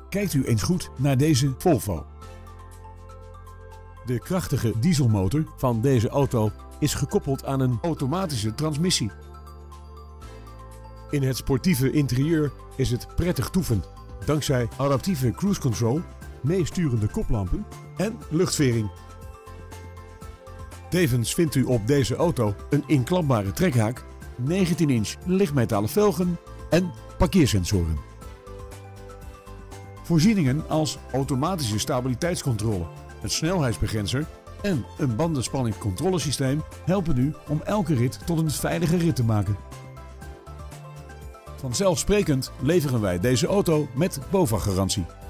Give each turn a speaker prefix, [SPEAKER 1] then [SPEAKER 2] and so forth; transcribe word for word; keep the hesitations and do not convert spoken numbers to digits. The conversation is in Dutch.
[SPEAKER 1] Kijkt u eens goed naar deze Volvo. De krachtige dieselmotor van deze auto is gekoppeld aan een automatische transmissie. In het sportieve interieur is het prettig toeven, dankzij adaptieve cruise control, meesturende koplampen en luchtvering. Tevens vindt u op deze auto een inklapbare trekhaak, negentien inch lichtmetalen velgen en parkeersensoren. Voorzieningen als automatische stabiliteitscontrole, een snelheidsbegrenzer en een bandenspanningcontrolesysteem helpen u om elke rit tot een veilige rit te maken. Vanzelfsprekend leveren wij deze auto met BOVAG-garantie.